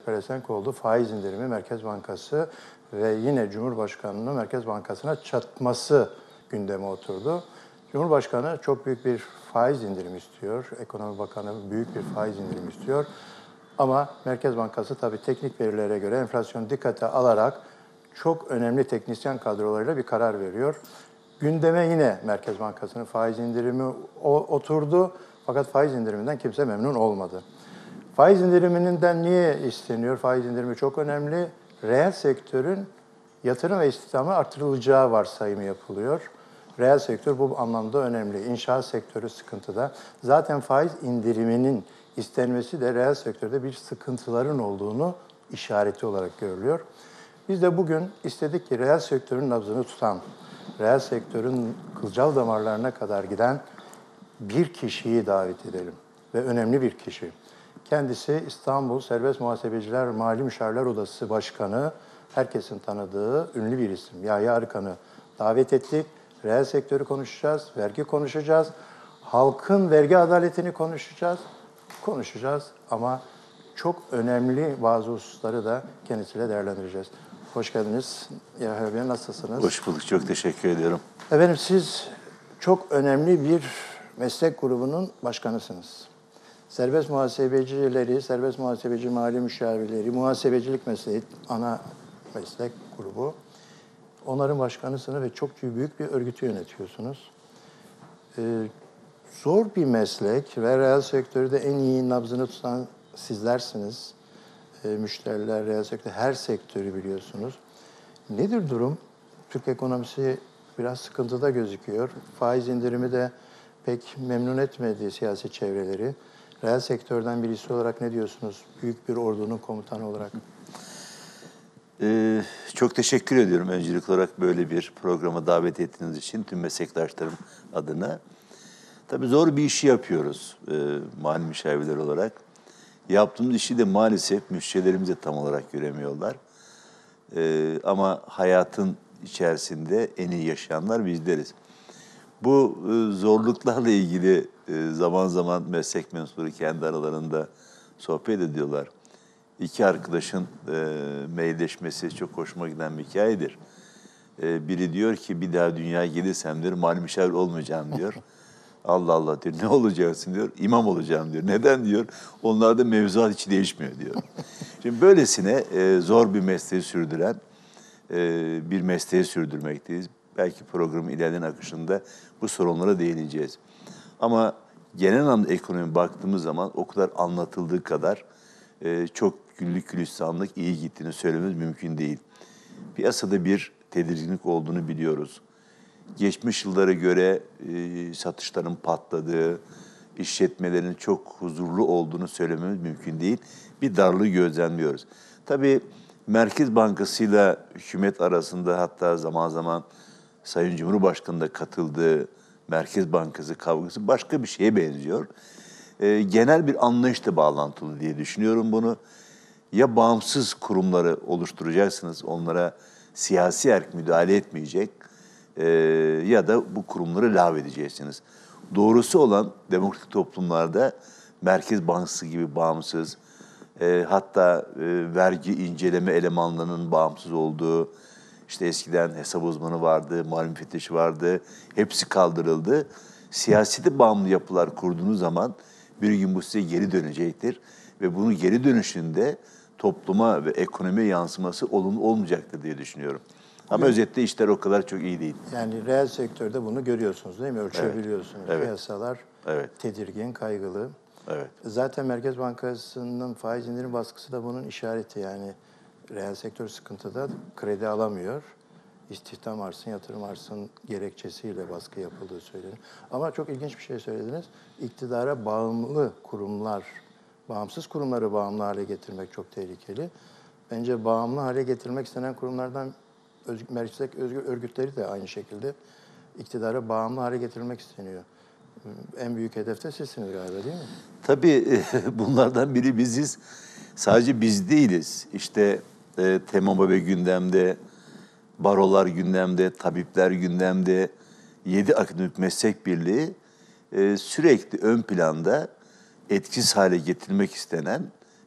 pelesenk oldu. Faiz indirimi Merkez Bankası ve yine Cumhurbaşkanı'nın Merkez Bankası'na çatması gündeme oturdu. Cumhurbaşkanı çok büyük bir faiz indirimi istiyor. Ekonomi Bakanı büyük bir faiz indirimi istiyor. Ama Merkez Bankası tabii teknik verilere göre enflasyonu dikkate alarak çok önemli teknisyen kadrolarıyla bir karar veriyor. Gündeme yine Merkez Bankası'nın faiz indirimi oturdu. Fakat faiz indiriminden kimse memnun olmadı. Faiz indiriminden niye isteniyor? Faiz indirimi çok önemli. Reel sektörün yatırım ve istihdamı artırılacağı varsayımı yapılıyor. Reel sektör bu anlamda önemli. İnşaat sektörü sıkıntıda. Zaten faiz indiriminin istenmesi de reel sektörde bir sıkıntıların olduğunu işareti olarak görülüyor. Biz de bugün istedik ki reel sektörün nabzını tutan, reel sektörün kılcal damarlarına kadar giden bir kişiyi davet edelim ve önemli bir kişi. Kendisi İstanbul Serbest Muhasebeciler Mali Müşavirler Odası Başkanı, herkesin tanıdığı ünlü bir isim. Yahya Arıkan'ı davet ettik. Reel sektörü konuşacağız, vergi konuşacağız, halkın vergi adaletini konuşacağız ama çok önemli bazı hususları da kendisiyle değerlendireceğiz. Hoş geldiniz Yahya Bey, nasılsınız? Hoş bulduk, çok teşekkür ediyorum. Efendim siz çok önemli bir meslek grubunun başkanısınız. Serbest muhasebecileri, serbest muhasebeci mali müşavirleri, muhasebecilik mesleği ana meslek grubu. Onların başkanısınız ve çok büyük bir örgütü yönetiyorsunuz. Zor bir meslek ve reel sektörde en iyi nabzını tutan sizlersiniz. Müşteriler, reel sektör, her sektörü biliyorsunuz. Nedir durum? Türk ekonomisi biraz sıkıntıda gözüküyor. Faiz indirimi de pek memnun etmedi siyasi çevreleri. Reel sektörden birisi olarak ne diyorsunuz? Büyük bir ordunun komutanı olarak. Çok teşekkür ediyorum öncelikli olarak böyle bir programa davet ettiğiniz için tüm meslektaşlarım adına. Tabii zor bir işi yapıyoruz mali müşavirler olarak. Yaptığımız işi de maalesef müşterilerimiz de tam olarak göremiyorlar. Ama hayatın içerisinde en iyi yaşayanlar bizleriz. Bu zorluklarla ilgili zaman zaman meslek mensupları kendi aralarında sohbet ediyorlar. İki arkadaşın mailleşmesi çok hoşuma giden bir hikayedir. Biri diyor ki bir daha dünyaya gelirsem diyor mali müşavir olmayacağım diyor. Allah Allah diyor, ne olacaksın diyor, imam olacağım diyor. Neden diyor, onlarda mevzuat hiç değişmiyor diyor. Şimdi böylesine zor bir mesleği sürdüren bir mesleği sürdürmekteyiz. Belki programın ilerleyen akışında bu sorunlara değineceğiz. Ama genel anlamda ekonomi baktığımız zaman o kadar anlatıldığı kadar çok güllük gülistanlık iyi gittiğini söylememiz mümkün değil. Piyasada bir tedirginlik olduğunu biliyoruz. Geçmiş yıllara göre satışların patladığı, işletmelerin çok huzurlu olduğunu söylememiz mümkün değil. Bir darlığı gözlemliyoruz. Tabii Merkez Bankası'yla hükümet arasında hatta zaman zaman Sayın Cumhurbaşkanı da katıldığı Merkez Bankası kavgası başka bir şeye benziyor. Genel bir anlayışla bağlantılı diye düşünüyorum bunu. Ya bağımsız kurumları oluşturacaksınız, onlara siyasi erk müdahale etmeyecek ya da bu kurumları lağvedeceksiniz. Doğrusu olan demokratik toplumlarda Merkez Bankası gibi bağımsız, hatta vergi inceleme elemanlarının bağımsız olduğu, işte eskiden hesap uzmanı vardı, mali müfettişi vardı, hepsi kaldırıldı. Siyasete bağımlı yapılar kurduğunuz zaman bir gün bu size geri dönecektir. Ve bunun geri dönüşünde topluma ve ekonomiye yansıması olumlu olmayacaktır diye düşünüyorum. Ama özetle işler o kadar çok iyi değil. Yani reel sektörde bunu görüyorsunuz değil mi? Ölçebiliyorsunuz. Evet. Piyasalar tedirgin, kaygılı. Evet. Zaten Merkez Bankası'nın faiz indirim baskısı da bunun işareti. Yani reel sektör sıkıntıda, kredi alamıyor. İstihdam artsın, yatırım artsın gerekçesiyle baskı yapıldığı söyleniyor. Ama çok ilginç bir şey söylediniz. İktidara bağımlı kurumlar, bağımsız kurumları bağımlı hale getirmek çok tehlikeli. Bence bağımlı hale getirmek istenen kurumlardan meslek özgür örgütleri de aynı şekilde iktidara bağımlı hale getirilmek isteniyor. En büyük hedef de sizsiniz galiba, değil mi? Tabii bunlardan biri biziz. Sadece biz değiliz. İşte TEMOBA gündemde, barolar gündemde, tabipler gündemde, 7 akademik meslek birliği sürekli ön planda etkisiz hale getirilmek istenen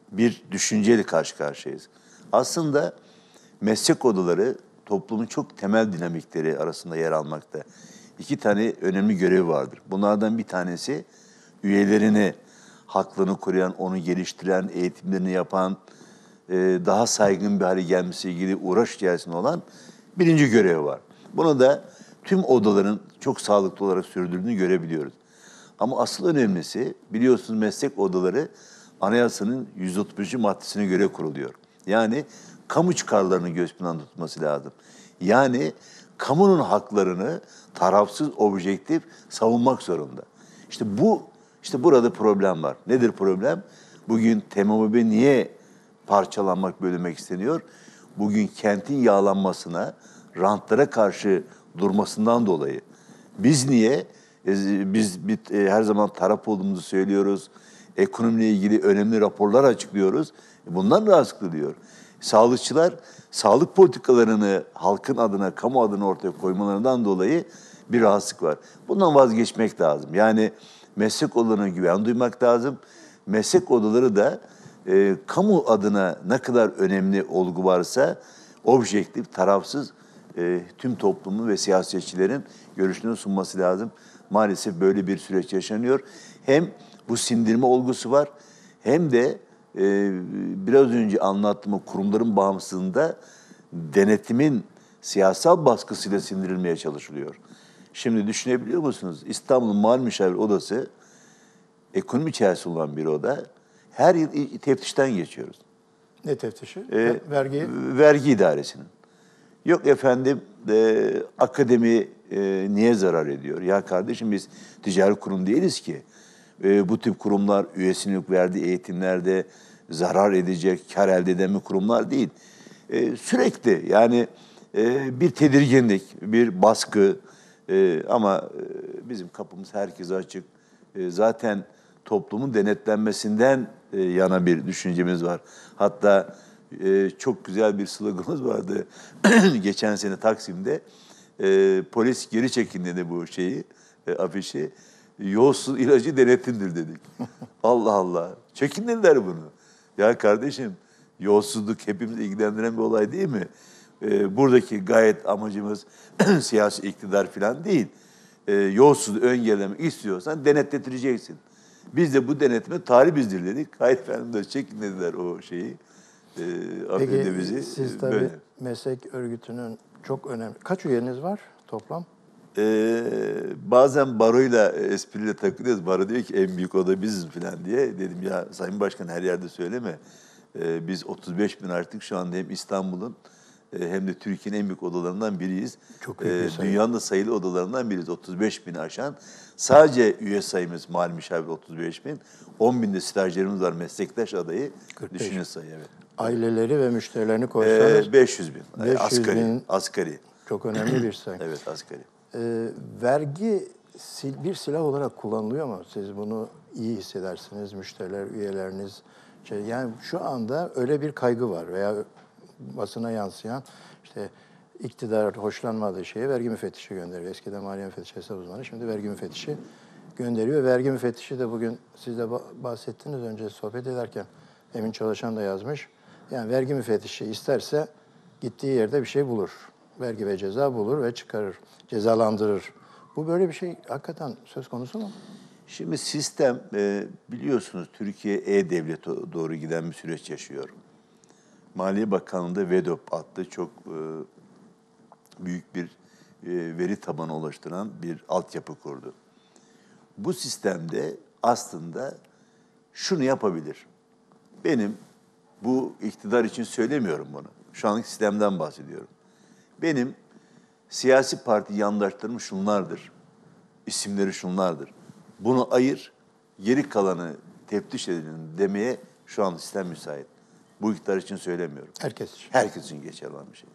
bir düşünceyle karşı karşıyayız. Aslında meslek odaları toplumun çok temel dinamikleri arasında yer almakta. İki tane önemli görevi vardır. Bunlardan bir tanesi üyelerini, haklarını koruyan, onu geliştiren, eğitimlerini yapan, daha saygın bir hale gelmesiyle ilgili uğraş içerisinde olan birinci görevi var. Bunu da tüm odaların çok sağlıklı olarak sürdürdüğünü görebiliyoruz. Ama asıl önemlisi biliyorsunuz meslek odaları anayasanın 131. maddesine göre kuruluyor. Yani kamu çıkarlarını göz planında tutması lazım. Yani kamunun haklarını tarafsız, objektif savunmak zorunda. İşte burada problem var. Nedir problem? Bugün TMOB niye parçalanmak, bölünmek isteniyor? Bugün kentin yağlanmasına, rantlara karşı durmasından dolayı. Biz niye? Biz her zaman taraf olduğumuzu söylüyoruz. Ekonomiyle ilgili önemli raporlar açıklıyoruz. Bundan rahatsız kılıyor. Sağlıkçılar sağlık politikalarını halkın adına, kamu adına ortaya koymalarından dolayı bir rahatsızlık var. Bundan vazgeçmek lazım. Yani meslek odalarına güven duymak lazım. Meslek odaları da kamu adına ne kadar önemli olgu varsa objektif, tarafsız tüm toplumun ve siyasetçilerin görüşlerini sunması lazım. Maalesef böyle bir süreç yaşanıyor. Hem bu sindirme olgusu var hem de biraz önce anlattığım o kurumların bağımsızlığında denetimin siyasal baskısıyla sindirilmeye çalışılıyor. Şimdi düşünebiliyor musunuz? İstanbul Mali Müşavir Odası ekonomi içerisinde olan bir oda. Her yıl teftişten geçiyoruz. Ne teftişi? Vergi. Vergi idaresinin. Yok efendim akademi niye zarar ediyor? Ya kardeşim biz ticari kurum değiliz ki. Bu tip kurumlar üyesinin verdiği eğitimlerde zarar edecek, kar elde eden bir kurumlar değil. Sürekli yani bir tedirginlik, bir baskı ama bizim kapımız herkese açık. Zaten toplumun denetlenmesinden yana bir düşüncemiz var. Hatta çok güzel bir sloganımız vardı. Geçen sene Taksim'de polis geri çekin dedi bu afişi. Yolsuz ilacı denetimdir dedik. Allah Allah. Çekin dediler bunu. Ya kardeşim yolsuzluk hepimizi ilgilendiren bir olay değil mi? Buradaki gayet amacımız siyasi iktidar falan değil. Yolsuzluğu engellemek istiyorsan denetletireceksin. Biz de bu denetime talibizdir dedik. Hayır efendim de çekin dediler o şeyi. Peki Bizi. siz tabii Böyle. meslek örgütünün çok önemli. Kaç üyeniz var toplam? Bazen baroyla espriyle takılıyoruz. Baro diyor ki en büyük oda biziz falan diye. Dedim ya Sayın Başkan her yerde söyleme. Biz 35 bin artık şu anda hem İstanbul'un hem de Türkiye'nin en büyük odalarından biriyiz. Çok büyük bir sayı. Dünyanın da sayılı odalarından biriyiz. 35 bini aşan. Sadece üye sayımız mali müşavir 35 bin. 10 binde stajyerimiz var meslektaş adayı. 45. Düşünün sayı evet. Aileleri ve müşterilerini koysanız 500 bin. 500 bin. Asgari. Çok önemli bir sayı. Evet asgari. Vergi bir silah olarak kullanılıyor mu? Siz bunu iyi hissedersiniz, müşteriler, üyeleriniz. Yani şu anda öyle bir kaygı var veya basına yansıyan işte iktidar hoşlanmadığı şeye vergi müfettişi gönderiyor. Eskiden maliye müfettişi, hesap uzmanı, şimdi vergi müfettişi gönderiyor. Vergi müfettişi de bugün siz de bahsettiniz önce sohbet ederken Emin Çalışan da yazmış. Yani vergi müfettişi isterse gittiği yerde bir şey bulur. Vergi ve ceza bulur ve çıkarır, cezalandırır. Bu böyle bir şey hakikaten söz konusu mu? Şimdi sistem biliyorsunuz Türkiye E-Devlet'e doğru giden bir süreç yaşıyor. Maliye Bakanlığı'nda VEDOP adlı çok büyük bir veri tabanı oluşturan bir altyapı kurdu. Bu sistemde aslında şunu yapabilir. Benim bu iktidar için söylemiyorum bunu. Şu anki sistemden bahsediyorum. Benim siyasi parti yandaşlarım şunlardır. İsimleri şunlardır. Bunu ayır, geri kalanı teftiş edelim demeye şu an sistem müsait. Bu iktidar için söylemiyorum. Herkes için. Herkes için geçerli olan bir şey.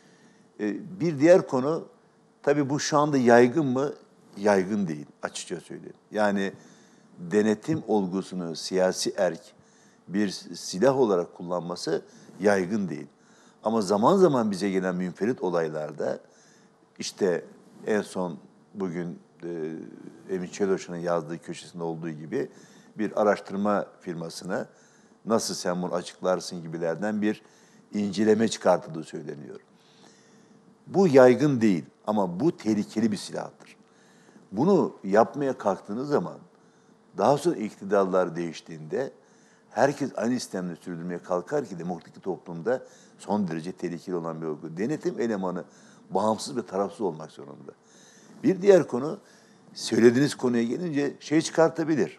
Bir diğer konu, tabii bu şu anda yaygın mı? Yaygın değil, açıkça söyleyeyim. Yani denetim olgusunu siyasi erk bir silah olarak kullanması yaygın değil. Ama zaman zaman bize gelen münferit olaylarda, işte en son bugün Emin Çeloş'un yazdığı köşesinde olduğu gibi bir araştırma firmasına nasıl sen bunu açıklarsın gibilerden bir inceleme çıkartıldığı söyleniyor. Bu yaygın değil ama bu tehlikeli bir silahtır. Bunu yapmaya kalktığınız zaman daha sonra iktidarlar değiştiğinde herkes aynı sistemle sürdürmeye kalkar ki demokratik toplumda son derece tehlikeli olan bir olgu. Denetim elemanı bağımsız ve tarafsız olmak zorunda. Bir diğer konu, söylediğiniz konuya gelince şey çıkartabilir.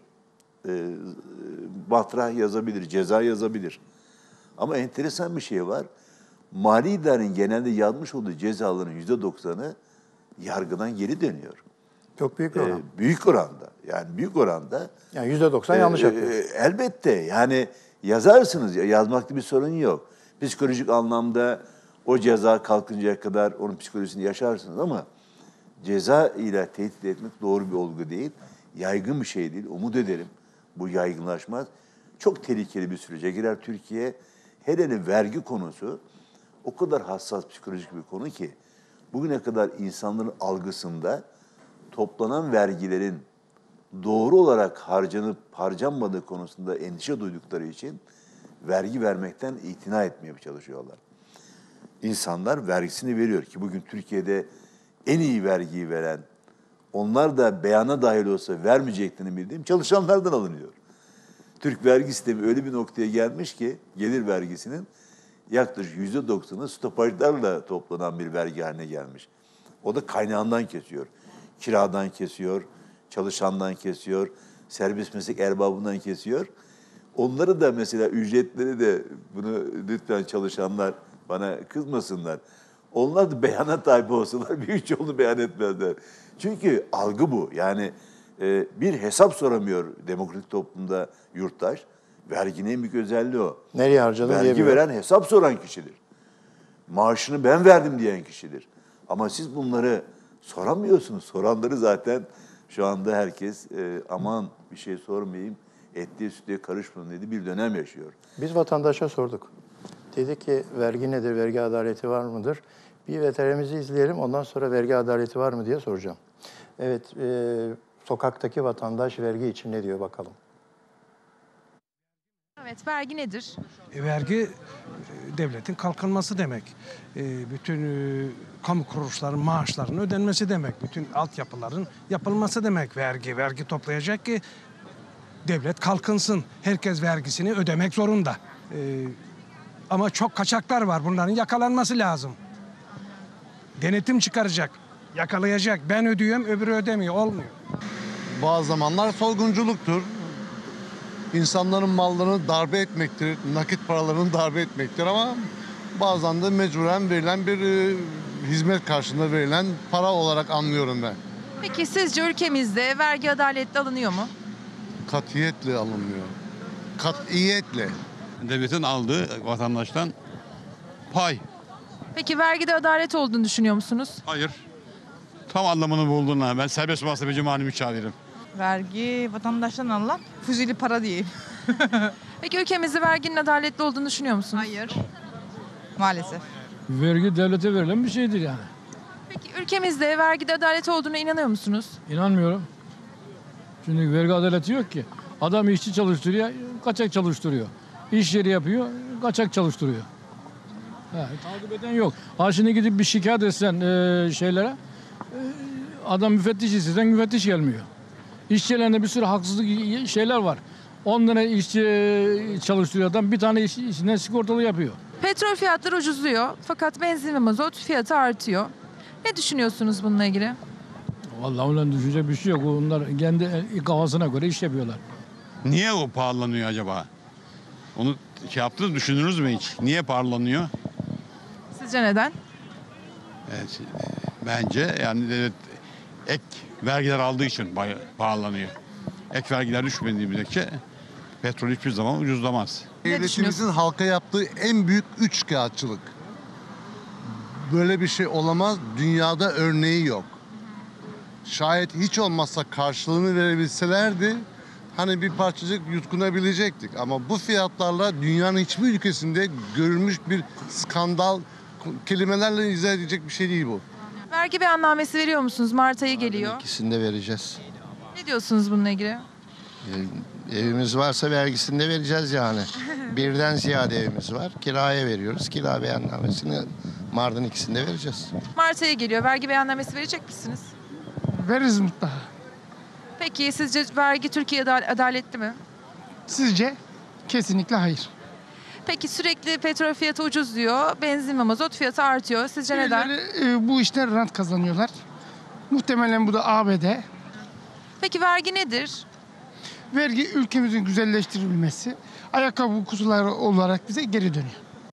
Matrah yazabilir, ceza yazabilir. Ama enteresan bir şey var. Mali idarenin genelde yazmış olduğu cezaların %90'ı yargıdan geri dönüyor. Çok büyük bir oran. Büyük oranda. Yani büyük oranda. Yani %90 yanlış yapıyor. Elbette. Yani yazarsınız. Yazmakta bir sorun yok. Psikolojik anlamda o ceza kalkıncaya kadar onun psikolojisini yaşarsınız ama ceza ile tehdit etmek doğru bir olgu değil. Yaygın bir şey değil. Umut ederim bu yaygınlaşmaz. Çok tehlikeli bir sürece girer Türkiye. Hele vergi konusu o kadar hassas psikolojik bir konu ki bugüne kadar insanların algısında toplanan vergilerin doğru olarak harcanıp harcanmadığı konusunda endişe duydukları için vergi vermekten itina etmeye çalışıyorlar. İnsanlar vergisini veriyor ki bugün Türkiye'de en iyi vergiyi veren, onlar da beyana dahil olsa vermeyeceklerini bildiğim çalışanlardan alınıyor. Türk vergi sistemi öyle bir noktaya gelmiş ki gelir vergisinin yaklaşık %90'ı stopajlarla toplanan bir vergi haline gelmiş. O da kaynağından kesiyor. Kiradan kesiyor, çalışandan kesiyor, serbest meslek erbabından kesiyor. Onları da mesela ücretleri de bunu lütfen çalışanlar bana kızmasınlar. Onlar da beyana tabi olsalar büyük çoğunluğu beyan etmezler. Çünkü algı bu. Yani bir hesap soramıyor demokratik toplumda yurttaş. Verginin en büyük özelliği o. Nereye harcadın Vergi diyemiyor. veren hesap soran kişidir. Maaşını ben verdim diyen kişidir. Ama siz bunları soramıyorsunuz. Soranları zaten şu anda herkes aman bir şey sormayayım, etliye sütlüye karışmayın dedi bir dönem yaşıyor. Biz vatandaşa sorduk. Dedi ki vergi nedir, vergi adaleti var mıdır? Bir veterimizi izleyelim, ondan sonra vergi adaleti var mı diye soracağım. Evet, sokaktaki vatandaş vergi için ne diyor bakalım. Evet, vergi nedir? Vergi devletin kalkınması demek. Bütün kamu kuruluşlarının maaşlarının ödenmesi demek. Bütün altyapıların yapılması demek vergi. Vergi toplayacak ki devlet kalkınsın. Herkes vergisini ödemek zorunda. Ama çok kaçaklar var. Bunların yakalanması lazım. Denetim çıkaracak, yakalayacak. Ben ödüyorum, öbürü ödemiyor. Olmuyor. Bazı zamanlar soygunculuktur. İnsanların mallarını darbe etmektir, nakit paralarını darbe etmektir ama bazen de mecburen verilen bir hizmet karşılığında verilen para olarak anlıyorum ben. Peki sizce ülkemizde vergi adaletli alınıyor mu? Katiyetle alınmıyor. Katiyetle. Devletin aldığı vatandaştan pay. Peki vergide adalet olduğunu düşünüyor musunuz? Hayır. Tam anlamını bulduğuna ben serbest muhasebeci mali müşavirim. Vergi vatandaştan alınan fuzuli para diyeyim. Peki ülkemizde verginin adaletli olduğunu düşünüyor musunuz? Hayır. Maalesef. Vergi devlete verilen bir şeydir yani. Peki ülkemizde vergide adalet olduğuna inanıyor musunuz? İnanmıyorum. Çünkü vergi adaleti yok ki. Adam işçi çalıştırıyor, kaçak çalıştırıyor. İş yeri yapıyor, kaçak çalıştırıyor. Takip eden yok. Ha şimdi gidip bir şikayet etsen şeylere, adam müfettiş istesen müfettiş gelmiyor. İşçilerinde bir sürü haksızlık şeyler var. 10 tane işçi çalıştırıyor adam, bir tane işinden sigortalı yapıyor. Petrol fiyatları ucuzluyor fakat benzin ve mazot fiyatı artıyor. Ne düşünüyorsunuz bununla ilgili? Vallahi onların düşünecek bir şey yok. Onlar kendi kafasına göre iş yapıyorlar. Niye o pahalanıyor acaba? Onu yaptınız, düşündünüz mü hiç? Niye pahalanıyor? Sizce neden? Evet, bence yani devlet ek vergiler aldığı için pahalanıyor. Ek vergiler düşmediği müddetçe petrol hiçbir zaman ucuzlamaz. Devletimizin halka yaptığı en büyük üçkağıtçılık. Böyle bir şey olamaz. Dünyada örneği yok. Şayet hiç olmazsa karşılığını verebilselerdi hani bir parçacık yutkunabilecektik. Ama bu fiyatlarla dünyanın hiçbir ülkesinde görülmüş bir skandal, kelimelerle izah edecek bir şey değil bu. Vergi beyannamesi veriyor musunuz? Mart ayı geliyor. İkisini de vereceğiz. Ne diyorsunuz bununla ilgili? Evimiz varsa vergisini de vereceğiz yani. Birden ziyade evimiz var. Kiraya veriyoruz. Kira beyannamesini Mardin ikisinde vereceğiz. Mart ayı geliyor. Vergi beyannamesi verecek misiniz? Veririz mutlaka. Peki sizce vergi Türkiye'de adaletli mi? Sizce? Kesinlikle hayır. Peki sürekli petrol fiyatı ucuz diyor, benzin ve mazot fiyatı artıyor. Sizce neden? Birileri, bu işten rant kazanıyorlar. Muhtemelen bu da ABD. Peki vergi nedir? Vergi ülkemizin güzelleştirilmesi, ayakkabı kutuları olarak bize geri dönüyor.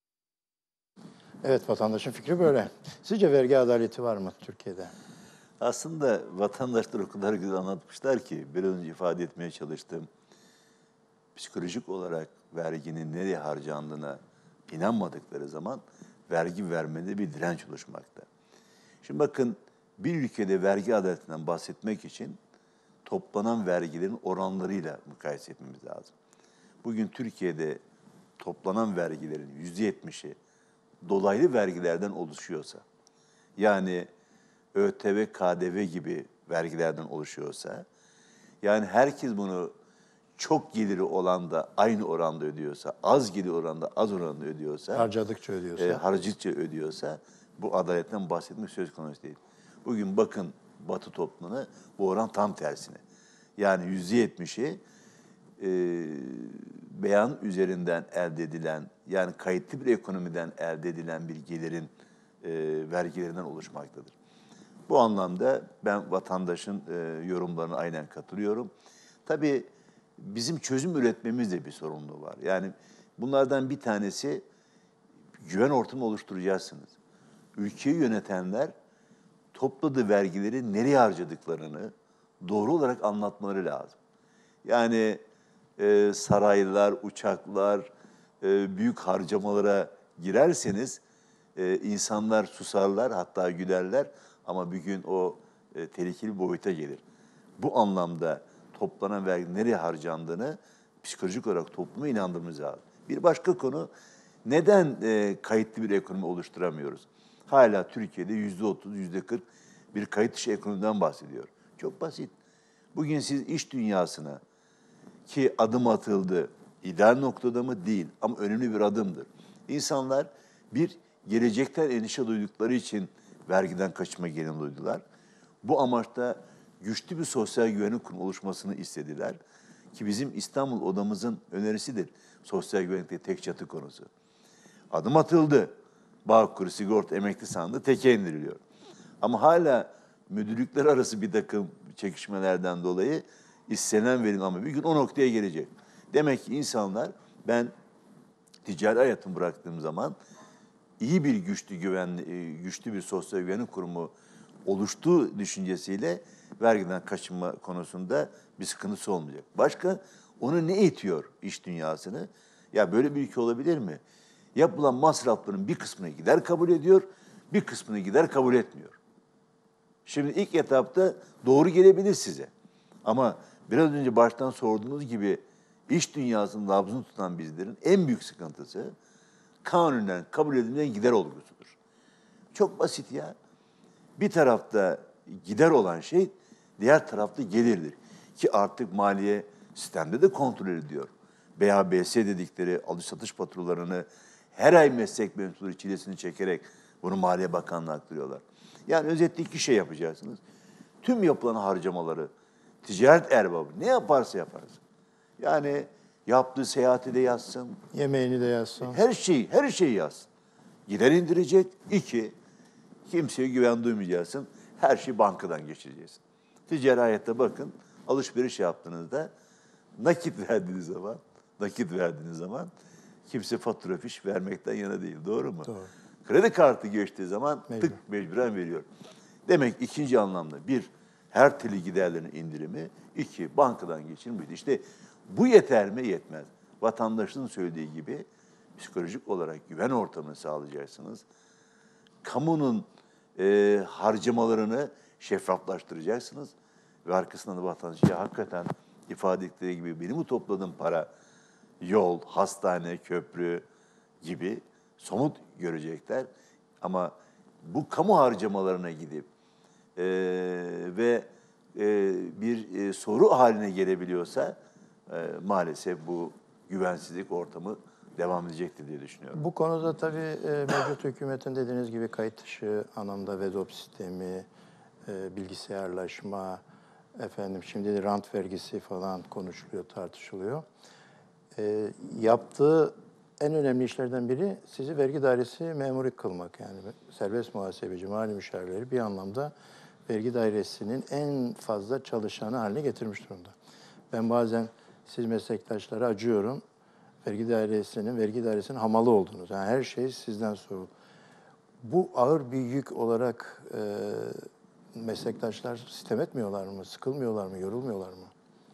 Evet, vatandaşın fikri böyle. Sizce vergi adaleti var mı Türkiye'de? Aslında vatandaşlar o kadar güzel anlatmışlar ki bir önce ifade etmeye çalıştığım psikolojik olarak verginin nereye harcandığına inanmadıkları zaman vergi vermede bir direnç oluşmakta. Şimdi bakın, bir ülkede vergi adaletinden bahsetmek için toplanan vergilerin oranlarıyla mukayese etmemiz lazım. Bugün Türkiye'de toplanan vergilerin %70'i dolaylı vergilerden oluşuyorsa, yani ÖTV, KDV gibi vergilerden oluşuyorsa, yani herkes bunu çok geliri olan da aynı oranda ödüyorsa, az geliri oranda az oranda ödüyorsa, Harcadıkça ödüyorsa. harcadıkça ödüyorsa bu adaletten bahsetmek söz konusu değil. Bugün bakın Batı toplumuna bu oran tam tersine. Yani %70'i beyan üzerinden elde edilen, yani kayıtlı bir ekonomiden elde edilen bir gelirin vergilerinden oluşmaktadır. Bu anlamda ben vatandaşın yorumlarına aynen katılıyorum. Tabii bizim çözüm üretmemiz de bir sorumluluğu var. Yani bunlardan bir tanesi, güven ortamı oluşturacaksınız. Ülkeyi yönetenler topladığı vergileri nereye harcadıklarını doğru olarak anlatmaları lazım. Yani saraylar, uçaklar, büyük harcamalara girerseniz insanlar susarlar, hatta gülerler, ama bir gün o tehlikeli boyuta gelir. Bu anlamda toplanan vergi nereye harcandığını psikolojik olarak topluma inandırmamız lazım. Bir başka konu, neden kayıtlı bir ekonomi oluşturamıyoruz? Hala Türkiye'de %30, %40 bir kayıt dışı ekonomiden bahsediyor. Çok basit. Bugün siz iş dünyasına, ki adım atıldı, ideal noktada mı değil ama önemli bir adımdır. İnsanlar bir gelecekten endişe duydukları için vergiden kaçma geleneği duydular. Bu amaçta güçlü bir sosyal güvenlik kurumu oluşmasını istediler. Ki bizim İstanbul odamızın önerisidir sosyal güvenlikte tek çatı konusu. Adım atıldı. Bağkur, sigorta, emekli sandığı teke indiriliyor. Ama hala müdürlükler arası bir takım çekişmelerden dolayı istenen verim, ama bir gün o noktaya gelecek. Demek ki insanlar, ben ticari hayatımı bıraktığım zaman iyi bir güçlü bir sosyal güvenlik kurumu oluştuğu düşüncesiyle vergiden kaçınma konusunda bir sıkıntısı olmayacak. Başka, onu ne itiyor iş dünyasını? Ya böyle bir ülke olabilir mi? Yapılan masrafların bir kısmını gider kabul ediyor, bir kısmını gider kabul etmiyor. Şimdi ilk etapta doğru gelebilir size. Ama biraz önce baştan sorduğunuz gibi iş dünyasının nabzını tutan bizlerin en büyük sıkıntısı kanunen kabul edilen gider olgusudur. Çok basit ya. Bir tarafta gider olan şey, diğer tarafta gelirdir. Ki artık maliye sistemde de kontrol ediyor. BABS dedikleri alış satış faturalarını her ay meslek mensupları çilesini çekerek bunu Maliye Bakanlığı'na aktarıyorlar. Yani özetle iki şey yapacaksınız. Tüm yapılan harcamaları ticaret erbabı ne yaparsa yaparsın. Yani yaptığı seyahati de yazsın. Yemeğini de yazsın. Her şeyi yazsın. Gider indirecek. İki, kimseye güven duymayacaksın. Her şeyi bankadan geçireceksin. Ticari hayatta bakın, alışveriş yaptığınızda nakit verdiğiniz zaman kimse fatura fiş vermekten yana değil. Doğru mu? Doğru. Kredi kartı geçtiği zaman mecburen veriyor. Demek ikinci anlamda, bir, her türlü giderlerin indirimi, iki, bankadan geçirme. İşte bu yeter mi? Yetmez. Vatandaşın söylediği gibi psikolojik olarak güven ortamını sağlayacaksınız. Kamunun harcamalarını şeffaflaştıracaksınız. Ve arkasından da vatandaşı, ya hakikaten ifade ettikleri gibi benim bu topladığım para yol, hastane, köprü gibi somut görecekler. Ama bu kamu harcamalarına gidip bir soru haline gelebiliyorsa maalesef bu güvensizlik ortamı devam edecektir diye düşünüyorum. Bu konuda tabii mevcut hükümetin dediğiniz gibi kayıt dışı anlamda VEDOP sistemi, bilgisayarlaşma, efendim şimdi de rant vergisi falan konuşuluyor, tartışılıyor. Yaptığı en önemli işlerden biri sizi vergi dairesi memuru kılmak. Yani serbest muhasebeci, mali müşavirleri bir anlamda vergi dairesinin en fazla çalışanı haline getirmiş durumda. Ben bazen siz meslektaşlara acıyorum. Vergi dairesinin hamalı oldunuz. Yani her şey sizden sorulur. Bu ağır bir yük olarak meslektaşlar sitem etmiyorlar mı, sıkılmıyorlar mı, yorulmuyorlar mı?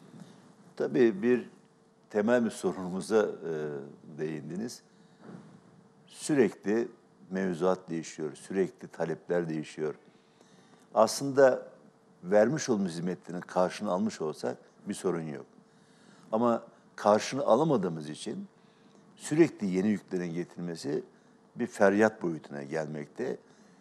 Tabii bir temel bir sorunumuza değindiniz. Sürekli mevzuat değişiyor, sürekli talepler değişiyor. Aslında vermiş olduğumuz hizmetlerin karşını almış olsak bir sorun yok. Ama karşını alamadığımız için sürekli yeni yüklerin getirilmesi bir feryat boyutuna gelmekte.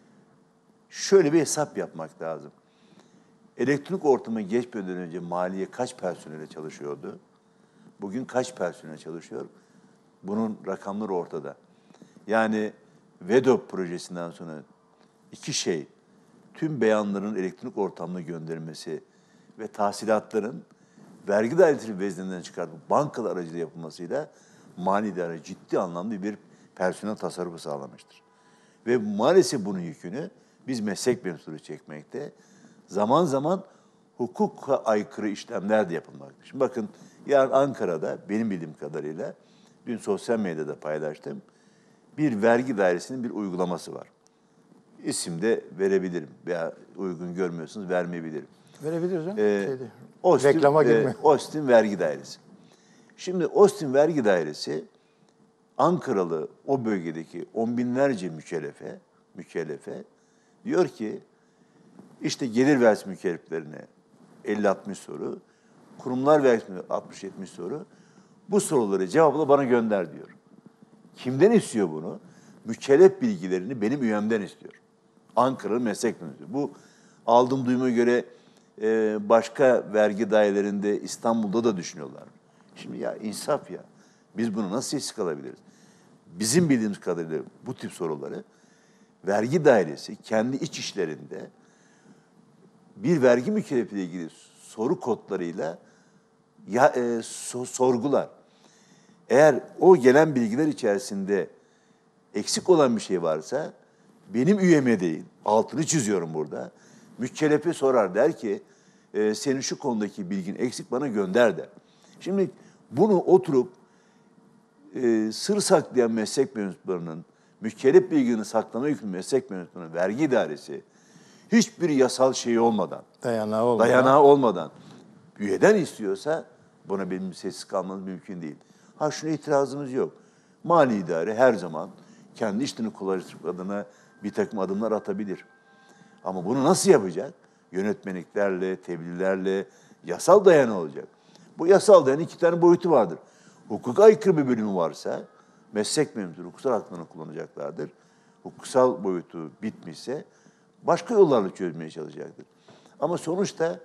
Şöyle bir hesap yapmak lazım. Elektronik ortama geçmeden önce maliye kaç personele çalışıyordu? Bugün kaç personel çalışıyor? Bunun rakamları ortada. Yani VEDOP projesinden sonra iki şey, tüm beyanların elektronik ortamda gönderilmesi ve tahsilatların vergi dairesi vezninden çıkartıp bankalar aracılığıyla yapılmasıyla mali idare ciddi anlamda bir personel tasarrufu sağlamıştır. Ve maalesef bunun yükünü biz meslek mensupları çekmekte. Zaman zaman hukuka aykırı işlemler de yapılmaktadır. Şimdi bakın yarın Ankara'da benim bildiğim kadarıyla dün sosyal medyada paylaştım. Bir vergi dairesinin bir uygulaması var. İsim de verebilirim veya uygun görmüyorsunuz vermeyebilirim. Verebiliriz ha? Reklama girme. Ostim Vergi Dairesi. Şimdi Ostim Vergi Dairesi Ankaralı o bölgedeki on binlerce mükellefe diyor ki işte gelir vergisi mükelleflerine 50-60 soru, kurumlar vergisi 60-70 soru. Bu soruları cevapla bana gönder diyor. Kimden istiyor bunu? Mükellef bilgilerini benim üyemden istiyor. Ankara'nın meslek müdürü. Bu aldığım duyuma göre başka vergi dairelerinde İstanbul'da da düşünüyorlar. Şimdi ya insaf ya. Biz bunu nasıl eksik alabiliriz? Bizim bildiğimiz kadarıyla bu tip soruları vergi dairesi kendi iç işlerinde bir vergi mükellefiyle ilgili soru kodlarıyla sorgular. Eğer o gelen bilgiler içerisinde eksik olan bir şey varsa benim üyeme değil, altını çiziyorum burada. Mükellefe sorar der ki senin şu konudaki bilgin eksik bana gönder der. Şimdi bunu oturup sır saklayan meslek mensuplarının mükellef bilgini saklama yükümlü meslek mensuplarının vergi idaresi hiçbir yasal şeyi olmadan, dayanağı olmadan üyeden istiyorsa buna benim sessiz kalmamız mümkün değil. Ha şuna itirazımız yok. Mali idare her zaman kendi işlerini kolaylaştırmak adına bir takım adımlar atabilir. Ama bunu nasıl yapacak? Yönetmeliklerle, tebliğlerle, yasal dayanağı olacak. Bu yasal dayanağın iki tane boyutu vardır. Hukuka aykırı bir bölümü varsa meslek mensupları hukuksal haklarını kullanacaklardır. Hukuksal boyutu bitmişse başka yollarla çözmeye çalışacaktır. Ama sonuçta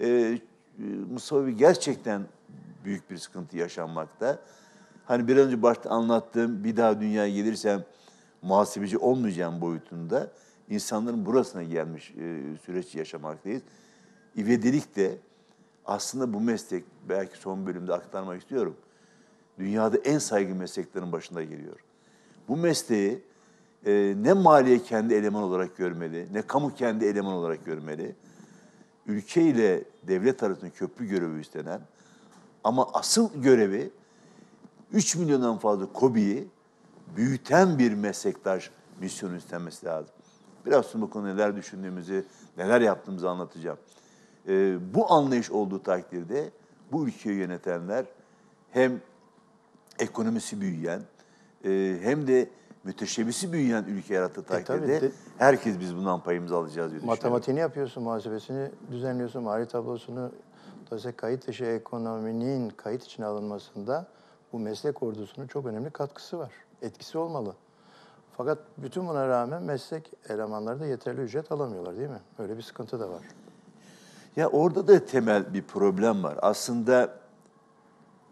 Mustafa Bey gerçekten büyük bir sıkıntı yaşanmakta. Hani bir önce başta anlattığım bir daha dünyaya gelirsem muhasebeci olmayacağım boyutunda insanların burasına gelmiş süreç yaşamaktayız. İvedilik de aslında bu meslek belki son bölümde aktarmak istiyorum. Dünyada en saygın mesleklerin başında geliyor. Bu mesleği ne maliye kendi eleman olarak görmeli, ne kamu kendi eleman olarak görmeli. Ülke ile devlet arasında köprü görevi üstlenen ama asıl görevi 3 milyondan fazla KOBİ'yi büyüten bir meslektaş misyonu üstlenmesi lazım. Biraz sonra bu konuda neler düşündüğümüzü, neler yaptığımızı anlatacağım. Bu anlayış olduğu takdirde bu ülkeyi yönetenler hem ekonomisi büyüyen hem de müteşebbisi büyüyen ülke yarattığı takdirde herkes biz bundan payımızı alacağız diye düşünüyorum. Matematiğini yapıyorsun, muhasebesini düzenliyorsun, mali tablosunu, dolayısıyla kayıt dışı ekonominin kayıt içine alınmasında bu meslek ordusunun çok önemli katkısı var. Etkisi olmalı. Fakat bütün buna rağmen meslek elemanları da yeterli ücret alamıyorlar değil mi? Öyle bir sıkıntı da var. Ya orada da temel bir problem var. Aslında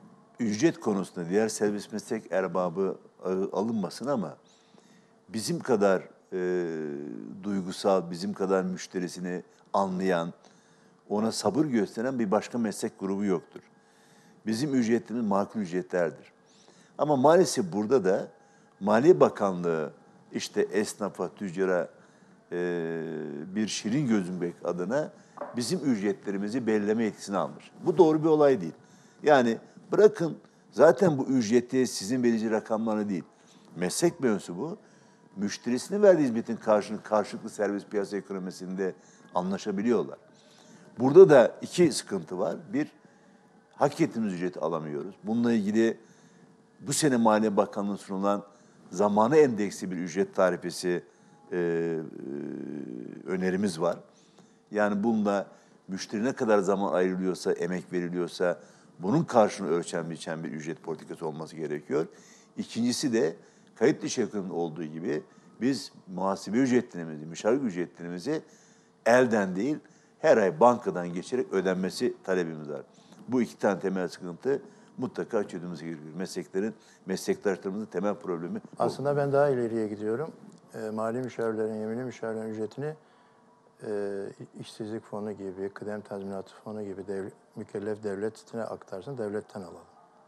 ücret konusunda diğer serbest meslek erbabı alınmasın ama bizim kadar duygusal, bizim kadar müşterisini anlayan, ona sabır gösteren bir başka meslek grubu yoktur. Bizim ücretlerimiz makul ücretlerdir. Ama maalesef burada da Maliye Bakanlığı işte esnafa, tüccara bir şirin gözünmek adına bizim ücretlerimizi belirleme yetkisini almış. Bu doğru bir olay değil. Yani bırakın zaten bu ücreti sizin verici rakamlarını değil, meslek mensubu müşterisine verdiği hizmetin karşılıklı serbest piyasa ekonomisinde anlaşabiliyorlar. Burada da iki sıkıntı var. Bir, hak ettiğimiz ücreti alamıyoruz. Bununla ilgili bu sene Maliye Bakanlığı'nın sunulan zamana endeksli bir ücret tarifesi önerimiz var. Yani bunda müşteri ne kadar zaman ayrılıyorsa, emek veriliyorsa bunun karşılığını ölçen biçen bir ücret politikası olması gerekiyor. İkincisi de kayıt dışı ekonominin olduğu gibi biz muhasebe ücretlerimizi, müşavir ücretlerimizi elden değil her ay bankadan geçerek ödenmesi talebimiz var. Bu iki tane temel sıkıntı mutlaka çözülmesi gerekiyor. Meslektaşlarımızın temel problemi bu. Aslında ben daha ileriye gidiyorum. Mali müşavirlerin, yeminli müşavirlerin ücretini işsizlik fonu gibi, kıdem tazminatı fonu gibi mükellef devletine aktarsın, devletten alalım.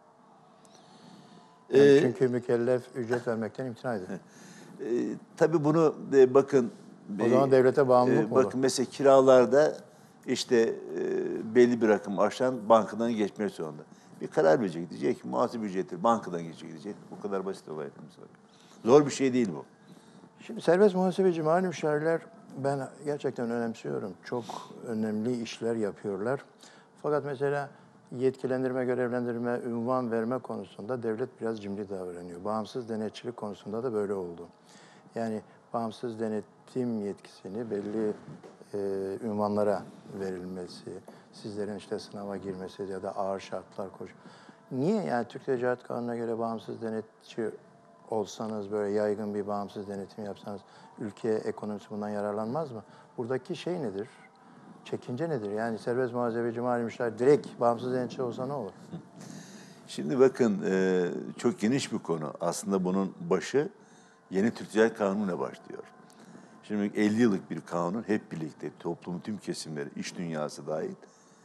Yani çünkü mükellef ücret vermekten imtina ediyor. Tabii bunu bakın... O zaman devlete bağımlılık mı olur? Bakın mesela kiralarda işte belli bir rakım aşan bankadan geçmek zorunda. Bir karar verecek, diyecek ki muhasebe ücreti bankadan geçecek diyecek. Bu kadar basit olay. Zor bir şey değil bu. Şimdi serbest muhasebeci, mali müşavirler ben gerçekten önemsiyorum. Çok önemli işler yapıyorlar. Fakat mesela yetkilendirme, görevlendirme, ünvan verme konusunda devlet biraz cimri davranıyor. Bağımsız denetçilik konusunda da böyle oldu. Yani bağımsız denetim yetkisini belli ünvanlara verilmesi, sizlerin işte sınava girmesi ya da ağır şartlar Niye yani Türk Ticaret Kanunu'na göre bağımsız denetçi olsanız, böyle yaygın bir bağımsız denetim yapsanız ülke ekonomisi bundan yararlanmaz mı? Buradaki şey nedir? Çekince nedir? Yani serbest muhasebeci, mali müşavir direkt bağımsız denetçi olsa ne olur? Şimdi bakın çok geniş bir konu. Aslında bunun başı yeni Türk Ticaret Kanunu'na başlıyor. Şimdi 50 yıllık bir kanun hep birlikte toplumun tüm kesimleri, iş dünyası dahil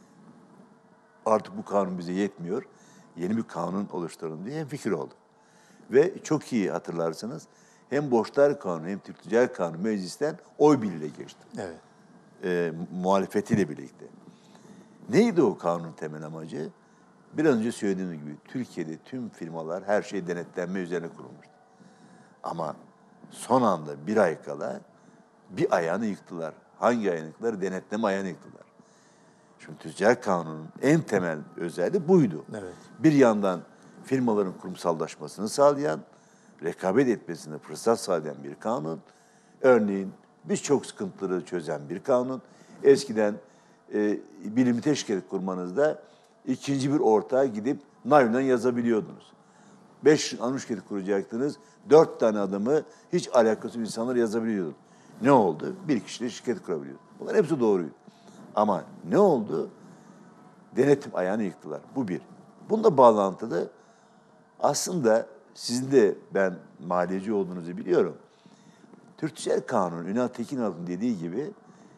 artık bu kanun bize yetmiyor. Yeni bir kanun oluşturalım diye hemfikir olduk. Ve çok iyi hatırlarsınız hem Borçlar Kanunu hem Türk Ticaret Kanunu meclisten oy birliğiyle geçti. Evet. Muhalefetiyle birlikte. Neydi o kanunun temel amacı? Bir an önce söylediğim gibi Türkiye'de tüm firmalar her şey denetlenme üzerine kurulmuştu. Ama son anda bir ay kala bir ayağını yıktılar. Hangi ayağını yıktılar? Denetleme ayağını yıktılar. Şimdi Ticaret Kanunu'nun en temel özelliği buydu. Evet. Bir yandan firmaların kurumsallaşmasını sağlayan, rekabet etmesine fırsat sağlayan bir kanun. Örneğin birçok sıkıntıları çözen bir kanun. Eskiden bilimi teşkil kurmanızda ikinci bir ortağa gidip naylon yazabiliyordunuz. 5 anonim şirketi kuracaktınız. 4 tane adamı hiç alakası insanlar yazabiliyordu. Ne oldu? Bir kişiyle şirket kurabiliyordu. Bunlar hepsi doğruydu. Ama ne oldu? Denetim ayağını yıktılar. Bu bir. Bununla bağlantılı aslında sizin de ben maliyeci olduğunuzu biliyorum. Türk Ticaret Kanunu, Ünal Tekinal'ın dediği gibi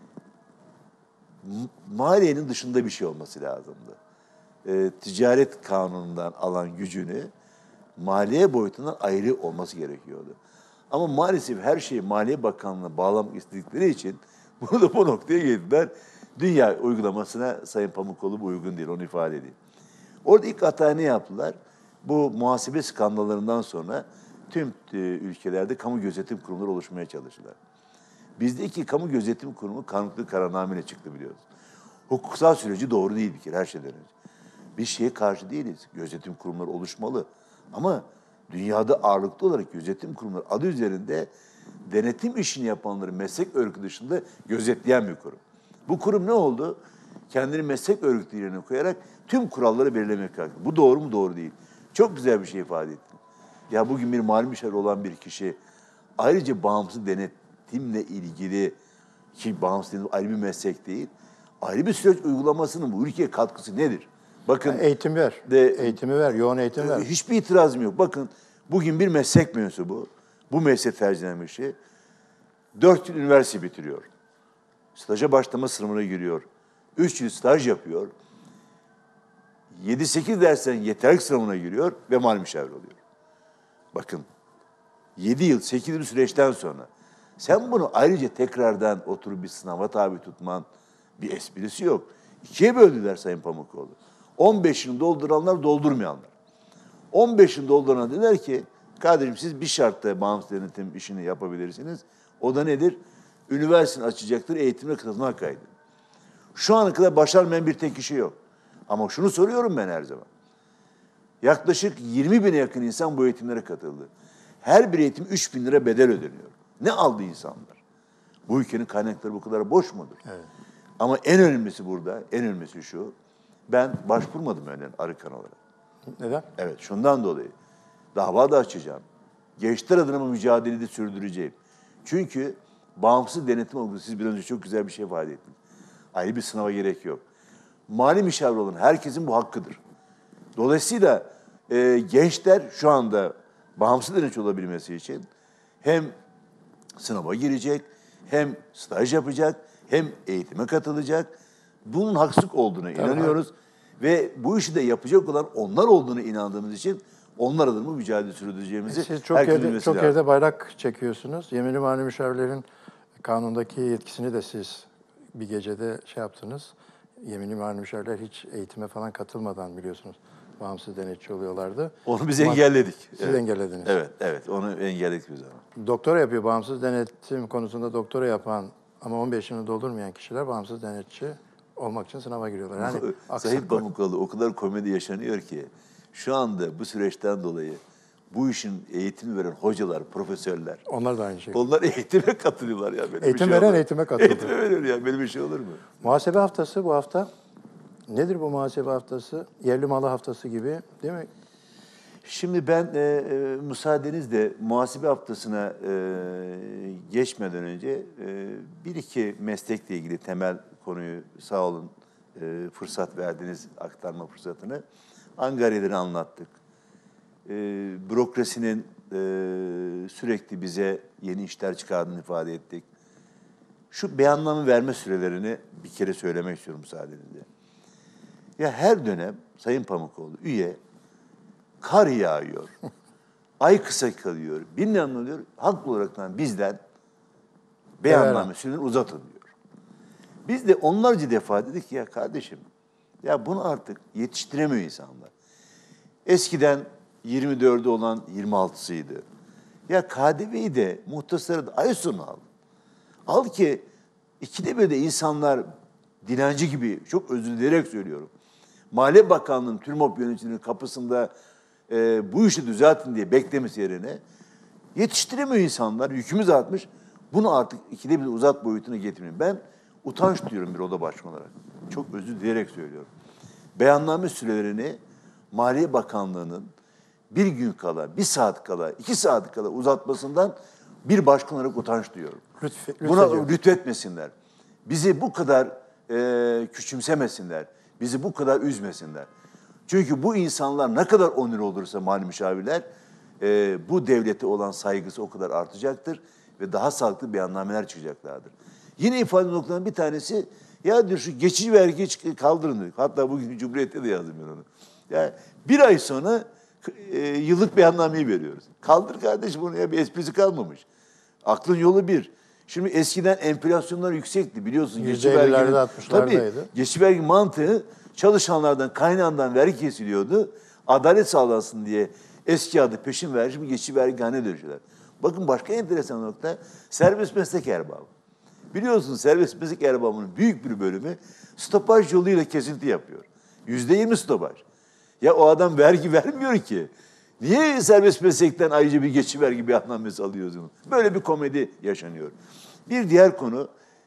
maliyenin dışında bir şey olması lazımdı. Ticaret Kanunu'ndan alan gücünü maliye boyutundan ayrı olması gerekiyordu. Ama maalesef her şeyi Maliye Bakanlığı'na bağlamak istedikleri için bunu da bu noktaya getirdiler. Dünya uygulamasına Sayın Pamukoğlu bu uygun değil, onu ifade edeyim. Orada ilk hata ne yaptılar? Bu muhasebe skandallarından sonra tüm ülkelerde kamu gözetim kurumları oluşmaya çalıştılar. Bizdeki kamu gözetim kurumu kanunlu kararnameyle çıktı biliyoruz. Hukuksal süreci doğru değil bir kere her şeyden önce. Biz şeye karşı değiliz. Gözetim kurumları oluşmalı. Ama dünyada ağırlıklı olarak gözetim kurumları adı üzerinde denetim işini yapanları meslek örgütü dışında gözetleyen bir kurum. Bu kurum ne oldu? Kendini meslek örgütü yerine koyarak tüm kuralları belirlemeye kalktı. Bu doğru mu? Doğru değil. Çok güzel bir şey ifade ettin. Ya bugün bir mali müşavir olan bir kişi ayrıca bağımsız denetimle ilgili ki bağımsız denetim ayrı bir meslek değil, ayrı bir süreç uygulamasının bu ülkeye katkısı nedir? Bakın Eğitim ver. Eğitimi ver. Yoğun eğitim ver. hiçbir itirazım yok. Bakın bugün bir meslek mensubu, bu meslek tercih eden kişi 4 yıl üniversite bitiriyor. Staja başlama sınavına giriyor. 3 yıl staj yapıyor. 7-8 dersten yeterlik sınavına giriyor ve mali müşavir oluyor. Bakın 7 yıl, 8 yıl süreçten sonra sen bunu ayrıca tekrardan oturup bir sınava tabi tutman bir esprisi yok. 2'ye böldüler Sayın Pamukoğlu. 15 yıl dolduranlar, doldurmayanlar. 15 yıl dolduran dediler ki, kardeşim siz bir şartla bağımsız denetim işini yapabilirsiniz. O da nedir? Üniversiteni açacaktır, eğitimine katılmak kaydı. Şu ana kadar başarmayan bir tek kişi yok. Ama şunu soruyorum ben her zaman. Yaklaşık 20 bine yakın insan bu eğitimlere katıldı. Her bir eğitim 3 bin lira bedel ödeniyor. Ne aldı insanlar? Bu ülkenin kaynakları bu kadar boş mudur? Evet. Ama en önemlisi burada, en önemlisi şu. Ben başvurmadım örneğin Arıkan olarak. Neden? Evet, şundan dolayı. Dava da açacağım. Gençler adına bu mücadeleyi de sürdüreceğim. Çünkü bağımsız denetim olgusu, siz bir önce çok güzel bir şey ifade ettiniz. Ayrı bir sınava gerek yok. Mali müşavir olan herkesin bu hakkıdır. Dolayısıyla gençler şu anda bağımsız denetim olabilmesi için hem sınava girecek, hem staj yapacak, hem eğitime katılacak. Bunun haksızlık olduğuna inanıyoruz. Ve bu işi de yapacak olan onlar olduğunu inandığımız için onlar adına bu mücadele sürdüreceğimizi Siz çok herkesin yerde, bilmesi çok lazım. yerde bayrak çekiyorsunuz. Yeminli mali müşavirlerin kanundaki yetkisini de siz bir gecede şey yaptınız. Yeminli mali müşavirler hiç eğitime falan katılmadan biliyorsunuz bağımsız denetçi oluyorlardı. Onu biz engelledik. Siz engellediniz. Evet, onu engelledik biz ama. Doktora yapıyor. Bağımsız denetim konusunda doktora yapan ama 15 yaşını doldurmayan kişiler bağımsız denetçi olmak için sınava giriyorlar. Yani Sayın aksaklık. Pamukoğlu o kadar komedi yaşanıyor ki şu anda bu süreçten dolayı bu işin eğitimi veren hocalar, profesörler, Onlar da aynı şekilde. onlar eğitime katılıyorlar ya. Böyle bir Eğitim şey veren olur mu? eğitime katıldı. Eğitime veriyor ya. Böyle bir şey olur mu? Muhasebe haftası bu hafta. Nedir bu muhasebe haftası? Yerli malı haftası gibi değil mi? Şimdi ben müsaadenizle muhasebe haftasına geçmeden önce bir iki meslekle ilgili temel konuyu sağ olun fırsat verdiniz, aktarma fırsatını. Angaryaları anlattık. Bürokrasinin sürekli bize yeni işler çıkardığını ifade ettik. Şu beyanname verme sürelerini bir kere söylemek istiyorum müsaadenizle. Ya her dönem Sayın Pamukoğlu üye kar yağıyor, ay kısa kalıyor, bilmem ne oluyor. Haklı olarak bizden beyanname sürelerini uzatın diyor. Biz de onlarca defa dedik ki ya kardeşim, ya bunu artık yetiştiremiyor insanlar. Eskiden 24'ü olan 26'sıydı. Ya KDV'yi de muhtasarı da ay sonu al. Al ki 2'de 1'de insanlar dilenci gibi, çok özür dileyerek söylüyorum. Maliye Bakanlığı'nın TÜRMOP yöneticinin kapısında bu işi düzeltin diye beklemesi yerine yetiştiremiyor insanlar, yükümüz artmış. Bunu artık 2'de 1 uzat boyutuna getirmeyin. Ben utanç duyuyorum bir oda başkanı olarak. Çok özür dileyerek söylüyorum. Beyanname sürelerini Maliye Bakanlığı'nın bir gün kala, 1 saat kala, 2 saat kala uzatmasından bir başkan olarak utanç duyuyorum. Buna lütfetmesinler. Bizi bu kadar küçümsemesinler. Bizi bu kadar üzmesinler. Çünkü bu insanlar ne kadar onur olursa mali müşavirler, bu devlete olan saygısı o kadar artacaktır ve daha sağlıklı beyannameler çıkacaklardır. Yine ifade noktalarından bir tanesi, ya diyor şu geçici vergiyi kaldırın diyor. Hatta bugün Cumhuriyet'te de yazdım ben onu. Yani bir ay sonra yıllık beyannameyi veriyoruz. Kaldır kardeşim bunu ya, bir esprisi kalmamış. Aklın yolu bir. Şimdi eskiden enflasyonlar yüksekti biliyorsun. %50'lerde 60'lardaydı. Tabii geçici vergi mantığı çalışanlardan, kaynağından vergi kesiliyordu. Adalet sağlansın diye eski adı peşin vergi, şimdi geçici vergihane dönüşüyorlar. Bakın başka enteresan nokta, serbest meslek erbabı. Biliyorsunuz serbest meslek erbabının büyük bir bölümü stopaj yoluyla kesinti yapıyor. %20 stopaj. Ya o adam vergi vermiyor ki. Niye serbest meslekten ayrıca bir geçici vergi beyannamesi alıyorsunuz? Böyle bir komedi yaşanıyor. Bir diğer konu,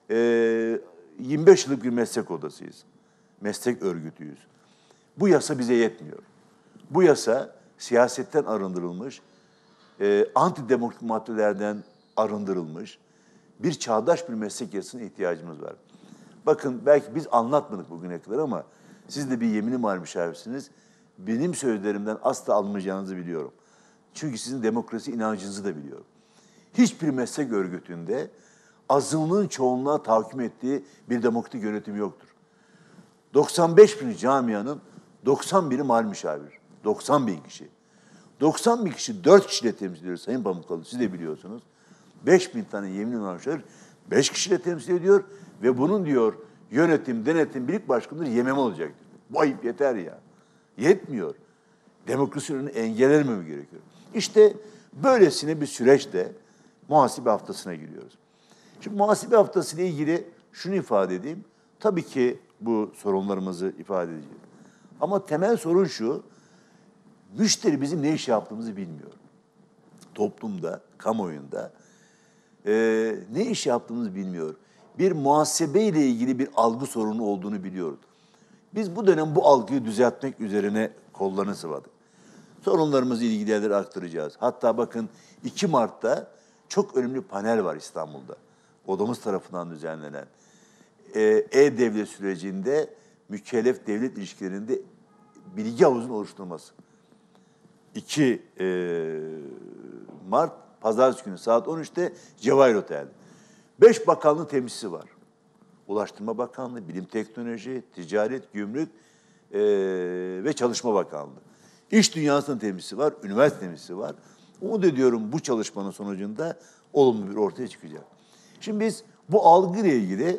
25 yıllık bir meslek odasıyız. Meslek örgütüyüz. Bu yasa bize yetmiyor. Bu yasa siyasetten arındırılmış, antidemokratik maddelerden arındırılmış bir çağdaş bir meslek yasasına ihtiyacımız var. Bakın belki biz anlatmadık bugüne kadar ama Siz de bir yemini mal müşavirsiniz. Benim sözlerimden asla almayacağınızı biliyorum. Çünkü sizin demokrasi inancınızı da biliyorum. Hiçbir meslek örgütünde azınlığın çoğunluğa tahakküm ettiği bir demokratik yönetim yoktur. 95 bin camianın 90 bini mal müşavir. 90 bin kişi. 90 bin kişi 4 kişiyle temsil ediyor Sayın Pamukkale. Siz de biliyorsunuz. 5 bin tane yeminli mal müşavir 5 kişiyle temsil ediyor ve bunun diyor yönetim, denetim, birlik başkanıdır yememe olacak diyor. Bu ayıp yeter ya. Yetmiyor. Demokrasinin engellenmemi gerekiyor. İşte böylesine bir süreçte muhasebe haftasına giriyoruz. Şimdi muhasebe haftası ile ilgili şunu ifade edeyim. Tabii ki bu sorunlarımızı ifade edeceğim. Ama temel sorun şu, müşteri bizim ne iş yaptığımızı bilmiyor. Toplumda, kamuoyunda ne iş yaptığımızı bilmiyor. Bir muhasebe ile ilgili bir algı sorunu olduğunu biliyoruz. Biz bu dönem bu algıyı düzeltmek üzerine kollarını sıvadık. Sorunlarımızı ilgili yerlere aktaracağız. Hatta bakın 2 Mart'ta çok önemli panel var İstanbul'da. Odamız tarafından düzenlenen. E-Devlet sürecinde mükellef devlet ilişkilerinde bilgi havuzunun oluşturulması. 2 Mart Pazartesi günü saat 13'te Cevahir Otel'de. 5 bakanlığın temsilcisi var. Ulaştırma Bakanlığı, Bilim Teknoloji, Ticaret, Gümrük ve Çalışma Bakanlığı. İş dünyasının temsilcisi var, üniversite temsilcisi var. Umut ediyorum bu çalışmanın sonucunda olumlu bir ortaya çıkacak. Şimdi biz bu algıyla ilgili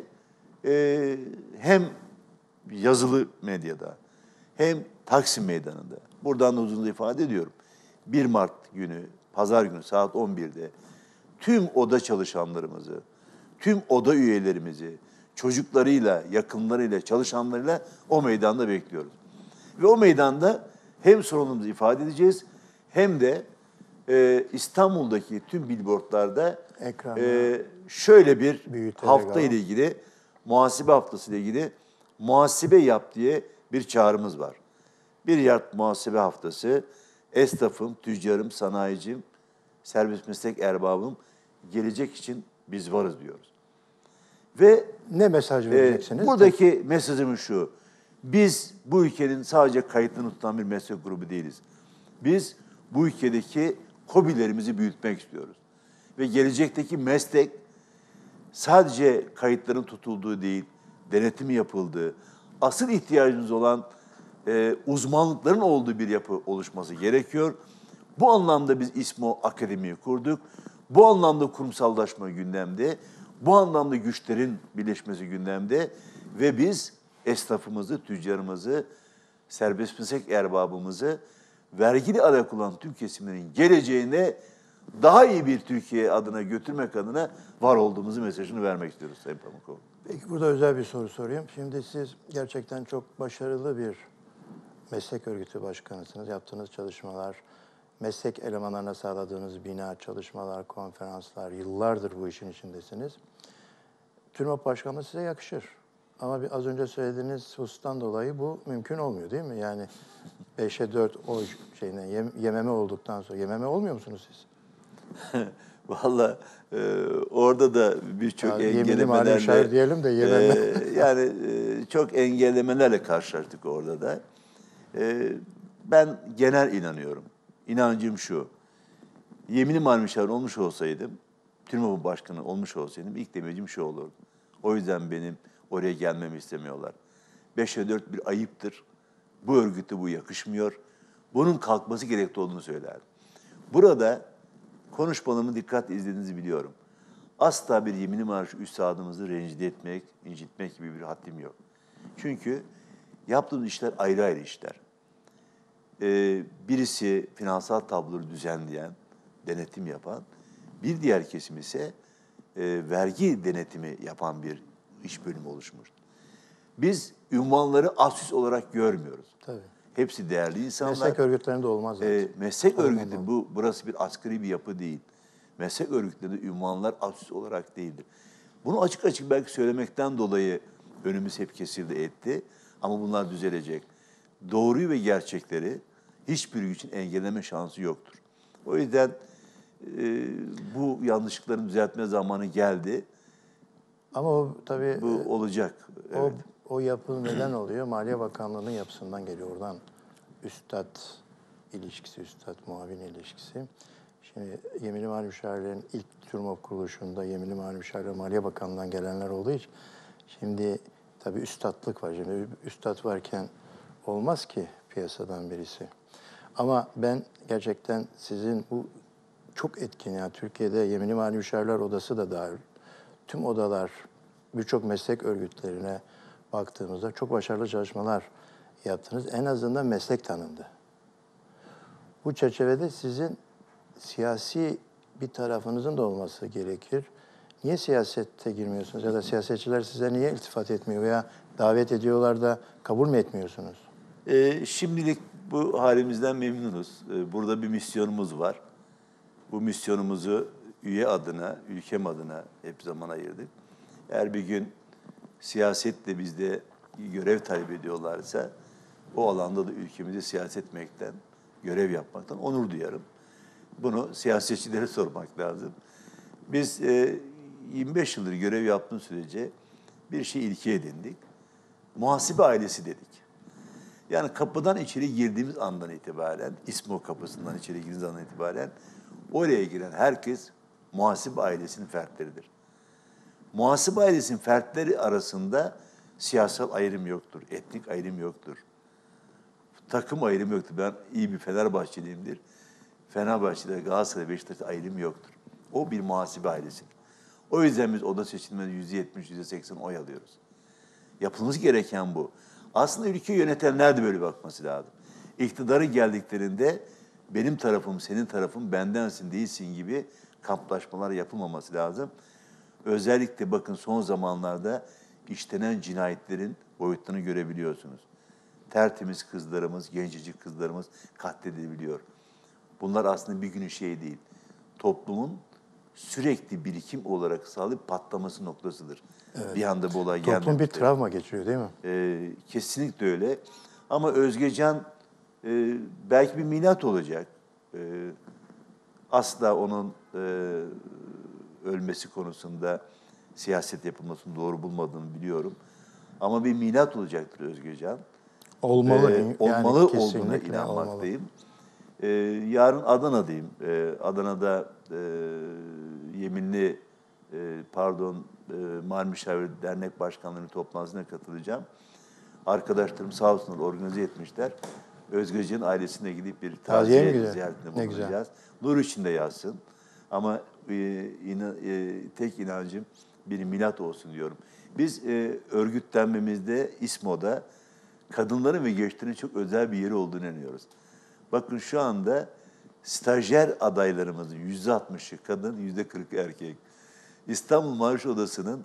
hem yazılı medyada hem Taksim Meydanı'nda buradan da uzun ifade ediyorum. 1 Mart günü, Pazar günü saat 11'de tüm oda çalışanlarımızı, tüm oda üyelerimizi, çocuklarıyla, yakınlarıyla, çalışanlarıyla o meydanda bekliyoruz. Ve o meydanda hem sorunumuzu ifade edeceğiz hem de İstanbul'daki tüm billboardlarda şöyle bir hafta ile ilgili, muhasebe haftası ile ilgili muhasebe yap diye bir çağrımız var. 1 Mart muhasebe haftası, esnafım, tüccarım, sanayicim, serbest meslek erbabım, gelecek için biz varız diyoruz. Ve ne mesaj vereceksiniz? Buradaki mesajımız şu. Biz bu ülkenin sadece kayıtlarını tutan bir meslek grubu değiliz. Biz bu ülkedeki KOBİ'lerimizi büyütmek istiyoruz. Ve gelecekteki meslek sadece kayıtların tutulduğu değil, denetimi yapıldığı, asıl ihtiyacımız olan uzmanlıkların olduğu bir yapı oluşması gerekiyor. Bu anlamda biz İSMO Akademi'yi kurduk. Bu anlamda kurumsallaşma gündemde. Bu anlamda güçlerin birleşmesi gündemde. Ve biz esnafımızı, tüccarımızı, serbest meslek erbabımızı, vergili alak olan tüm kesimlerin geleceğine daha iyi bir Türkiye adına götürmek adına var olduğumuzu mesajını vermek istiyoruz Sayın Pamukkale. Peki burada özel bir soru sorayım. Şimdi siz gerçekten çok başarılı bir meslek örgütü başkanısınız. Yaptığınız çalışmalar, meslek elemanlarına sağladığınız bina, çalışmalar, konferanslar, yıllardır bu işin içindesiniz. TÜRMOP Başkanlığı size yakışır. Ama az önce söylediğiniz husustan dolayı bu mümkün olmuyor değil mi? Yani 5'e 4 oy yememe olduktan sonra yememe olmuyor musunuz siz? Vallahi orada da birçok engellemelerle diyelim de yememe. Çok engellemelerle karşılaştık orada da. Ben genel inanıyorum. İnancım şu. Yemini mal müşavir olmuş olsaydım, TÜRMOP Başkanı olmuş olsaydım ilk demecim şu olurdu. O yüzden benim oraya gelmemi istemiyorlar. 5'e 4 bir ayıptır. Bu örgüte bu yakışmıyor. Bunun kalkması gerekli olduğunu söylerdim. Burada konuşmalarımı dikkatle izlediğinizi biliyorum. Asla bir yemini marşı üstadımızı rencide etmek, incitmek gibi bir haddim yok. Çünkü yaptığımız işler ayrı ayrı işler. Birisi finansal tabloları düzenleyen, denetim yapan, bir diğer kesim ise vergi denetimi yapan bir iş bölümü oluşmuş. Biz ünvanları asüs olarak görmüyoruz. Tabii. Hepsi değerli insanlar. Meslek örgütlerinde olmaz zaten. Meslek örgütü, burası bir asgari bir yapı değil. Meslek örgütlerinde ünvanlar asüs olarak değildir. Bunu açık açık belki söylemekten dolayı önümüz hep kesildi etti. Ama bunlar düzelecek. Doğruyu ve gerçekleri hiçbir gücün engelleme şansı yoktur. O yüzden bu yanlışlıkların düzeltme zamanı geldi. Ama o tabii... Bu olacak. Evet. o yapı neden oluyor? Maliye Bakanlığı'nın yapısından geliyor. Oradan üstad ilişkisi, üstad muavin ilişkisi. Şimdi yeminli mali müşavirlerin ilk TÜRMOP kuruluşunda yeminli mali müşavirler Maliye Bakanlığı'ndan gelenler olduğu için şimdi tabii üstadlık var. Şimdi üstad varken olmaz ki piyasadan birisi. Ama ben gerçekten sizin bu çok etkin, yani Türkiye'de yeminli mali müşavirler odası da dahil. Tüm odalar, birçok meslek örgütlerine baktığımızda çok başarılı çalışmalar yaptınız. En azından meslek tanındı. Bu çerçevede sizin siyasi bir tarafınızın da olması gerekir. Niye siyasete girmiyorsunuz ya da siyasetçiler size niye iltifat etmiyor veya davet ediyorlar da kabul mü etmiyorsunuz? Şimdilik bu halimizden memnunuz. Burada bir misyonumuz var. Bu misyonumuzu üye adına, ülkem adına hep zaman ayırdık. Eğer bir gün siyasetle bizde görev talep ediyorlarsa o alanda da ülkemizi siyaset etmekten, görev yapmaktan onur duyarım. Bunu siyasetçilere sormak lazım. Biz 25 yıldır görev yaptığım sürece bir şey ilke edindik. Muhasebe ailesi dedik. Yani kapıdan içeri girdiğimiz andan itibaren, İSMO kapısından içeri girdiğimiz andan itibaren oraya giren herkes muhasebe ailesinin fertleridir. Muhasebe ailesinin fertleri arasında siyasal ayrım yoktur, etnik ayrım yoktur. Takım ayrımı yoktur. Ben iyi bir Fenerbahçeliyimdir. Fenerbahçe'de, Galatasaray, Beşiktaş'ta ayrım yoktur. O bir muhasebe ailesidir. O yüzden biz oda seçilmede %70, %80 oy alıyoruz. Yapılması gereken bu. Aslında ülkeyi yönetenler de böyle bakması lazım. İktidara geldiklerinde benim tarafım, senin tarafın, bendensin, değilsin gibi kamplaşmalar yapılmaması lazım. Özellikle bakın son zamanlarda işlenen cinayetlerin boyutlarını görebiliyorsunuz. Tertemiz kızlarımız, gencecik kızlarımız katledilebiliyor. Bunlar aslında bir günün şeyi değil. Toplumun sürekli birikim olarak sağlayıp patlaması noktasıdır. Evet. Bir anda bu olay gelmedi. Toplum bir travma geçiriyor değil mi? Kesinlikle öyle. Ama Özgecan belki bir milat olacak. Asla onun ölmesi konusunda siyaset yapılmasını doğru bulmadığını biliyorum. Ama bir milat olacaktır Özgecan. Olmalı. Olmalı olduğuna inanmaktayım. Yarın Adana'dayım. Adana'da yeminli Mali Müşavir Dernek Başkanları'nın toplantısına katılacağım. Arkadaşlarım sağ olsunlar organize etmişler. Özgecan'ın ailesine gidip bir taziye ziyaretinde bulunacağız. Nur içinde yazsın. Ama tek inancım bir milat olsun diyorum. Biz örgütlenmemizde, İSMO'da kadınların ve gençlerin çok özel bir yeri olduğunu inanıyoruz. Bakın şu anda stajyer adaylarımızın %60'ı kadın, %40'ı erkek. İstanbul Maaş Odası'nın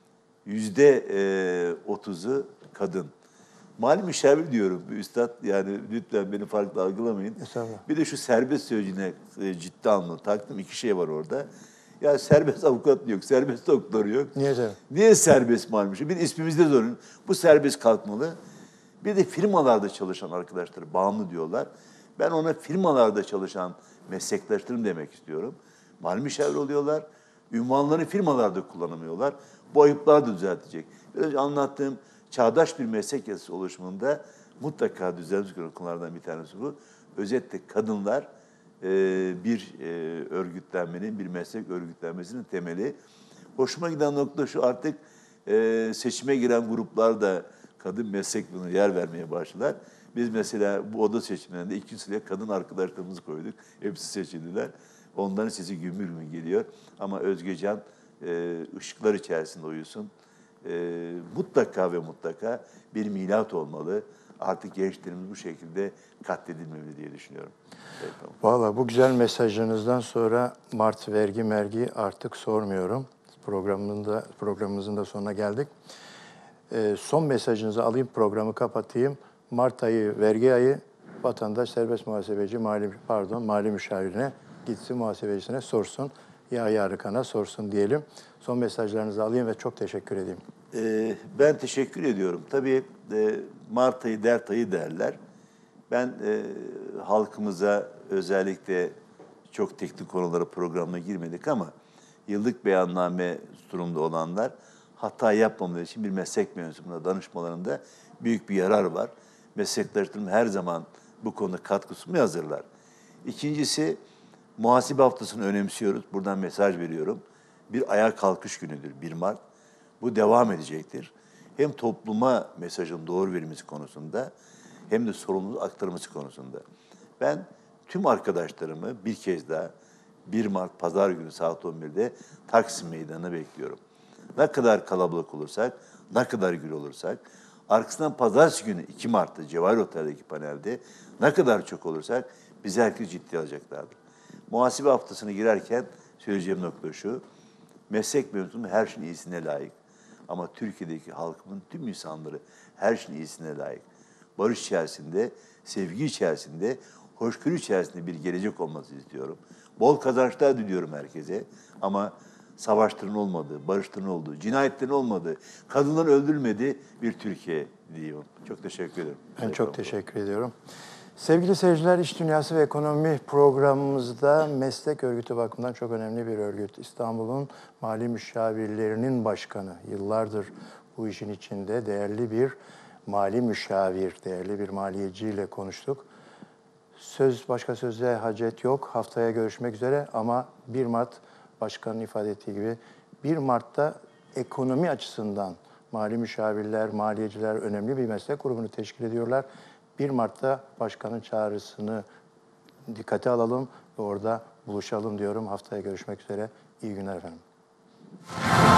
%30'u kadın. Mali müşavir diyorum üstad, yani lütfen beni farklı algılamayın. Bir de şu serbest sözcüğüne ciddi anlamda taktım. İki şey var orada. Ya serbest avukat yok, serbest doktor yok. Niye serbest mali müşavir? Bir ismimizde zorun. Bu serbest kalkmalı. Bir de firmalarda çalışan arkadaşlar bağımlı diyorlar. Ben ona firmalarda çalışan meslektaşlarım demek istiyorum. Mali müşavir oluyorlar. Ünvanlarını firmalarda kullanamıyorlar. Bu ayıplar da düzeltecek. Biraz önce anlattığım çağdaş bir meslek yasası oluşumunda mutlaka düzeltecek konulardan bir tanesi bu. Özetle kadınlar bir örgütlenmenin, bir meslek örgütlenmesinin temeli. Hoşuma giden nokta şu, artık seçime giren gruplar da kadın mesleklerine yer vermeye başladılar. Biz mesela bu oda seçimlerinde 2 sıraya kadın arkadaşlarımızı koyduk. Hepsi seçildiler. Onların sesi gümbür gümbür geliyor. Ama Özgecan ışıklar içerisinde uyusun. Mutlaka ve mutlaka bir milat olmalı. Artık gençlerimiz bu şekilde katledilmemeli diye düşünüyorum. Evet, tamam. Vallahi bu güzel mesajınızdan sonra Mart vergi mergi artık sormuyorum. Programımızın da sonuna geldik. Son mesajınızı alayım, programı kapatayım. Mart ayı vergi ayı, vatandaş serbest muhasebeci mali müşavirine gitsin, muhasebecisine sorsun. Yahya Arıkan'a sorsun diyelim. Son mesajlarınızı alayım ve çok teşekkür edeyim. Ben teşekkür ediyorum. Tabii Mart ayı, dert ayı derler. Ben halkımıza özellikle çok teknik konulara programına girmedik ama yıllık beyanname durumda olanlar hata yapmamaları için bir meslek mensubuna danışmalarında büyük bir yarar var. Meslektaşlarım her zaman bu konuda katkı sunmaya hazırlar. İkincisi, muhasebe haftasını önemsiyoruz. Buradan mesaj veriyorum. Bir ayağa kalkış günüdür 1 Mart. Bu devam edecektir. Hem topluma mesajın doğru verilmesi konusunda hem de sorumluluğu aktarılması konusunda. Ben tüm arkadaşlarımı bir kez daha 1 Mart Pazar günü saat 11'de Taksim Meydanı'na bekliyorum. Ne kadar kalabalık olursak, ne kadar gür olursak, arkasından Pazartesi günü 2 Mart'ta Cevahir Otel'deki panelde ne kadar çok olursak bizi herkes ciddiye alacaklardır. Muhasebe haftasına girerken söyleyeceğim nokta şu, meslek mensubum her şeyin iyisine layık. Ama Türkiye'deki halkımın tüm insanları her şeyin iyisine layık. Barış içerisinde, sevgi içerisinde, hoşgörü içerisinde bir gelecek olması istiyorum. Bol kazançlar diliyorum herkese ama savaşların olmadığı, barışların olduğu, cinayetlerin olmadığı, kadınların öldürülmediği bir Türkiye diyorum. Çok teşekkür ederim. Ben çok teşekkür ediyorum. Sevgili seyirciler, İş Dünyası ve Ekonomi programımızda meslek örgütü bakımından çok önemli bir örgüt. İstanbul'un mali müşavirlerinin başkanı. Yıllardır bu işin içinde değerli bir mali müşavir, değerli bir maliyeciyle konuştuk. Başka söze hacet yok. Haftaya görüşmek üzere ama 1 Mart Başkan'ın ifade ettiği gibi 1 Mart'ta ekonomi açısından mali müşavirler, maliyeciler önemli bir meslek grubunu teşkil ediyorlar. 1 Mart'ta Başkan'ın çağrısını dikkate alalım ve orada buluşalım diyorum. Haftaya görüşmek üzere. İyi günler efendim.